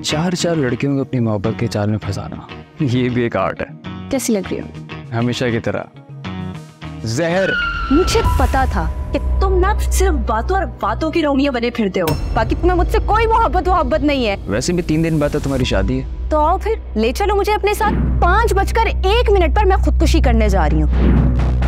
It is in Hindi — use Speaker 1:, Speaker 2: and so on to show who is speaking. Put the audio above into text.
Speaker 1: चार चार लड़कियों को अपनी मोहब्बत के जाल में फंसाना, ये भी एक आर्ट है।
Speaker 2: कैसी लग रही हो?
Speaker 1: हमेशा की तरह जहर।
Speaker 2: मुझे पता था कि तुम ना सिर्फ बातों और बातों की रोमियो बने फिरते हो, बाकी तुम्हें मुझसे कोई मोहब्बत नहीं है।
Speaker 1: वैसे भी 3 दिन बाद तो तुम्हारी शादी है।
Speaker 2: तो आओ फिर ले चलो मुझे अपने साथ। 5:01 पर मैं खुदकुशी करने जा रही हूँ।